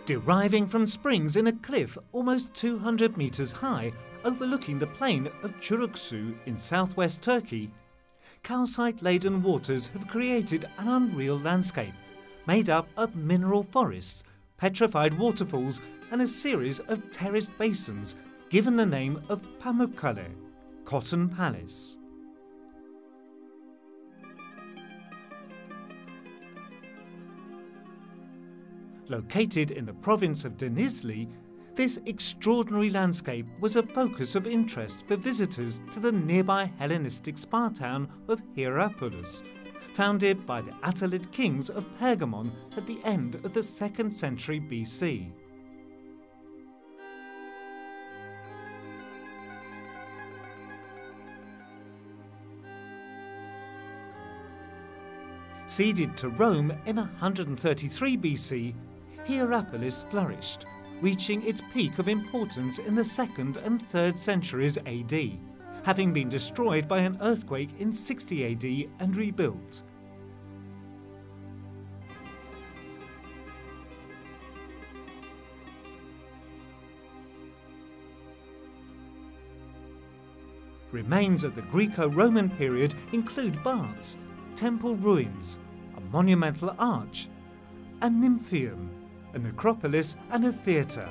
Deriving from springs in a cliff almost 200 metres high overlooking the plain of Churuksu in southwest Turkey, calcite-laden waters have created an unreal landscape made up of mineral forests, petrified waterfalls and a series of terraced basins given the name of Pamukkale, Cotton Palace. Located in the province of Denizli, this extraordinary landscape was a focus of interest for visitors to the nearby Hellenistic spa town of Hierapolis, founded by the Attalid kings of Pergamon at the end of the 2nd century BC. Ceded to Rome in 133 BC, Hierapolis flourished, reaching its peak of importance in the 2nd and 3rd centuries AD, having been destroyed by an earthquake in 60 AD and rebuilt. Remains of the Greco-Roman period include baths, temple ruins, a monumental arch, a nymphaeum, a necropolis and a theatre.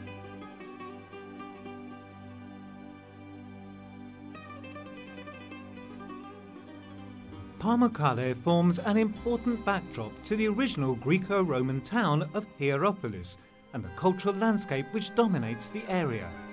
Pamukkale forms an important backdrop to the original Greco-Roman town of Hierapolis and the cultural landscape which dominates the area.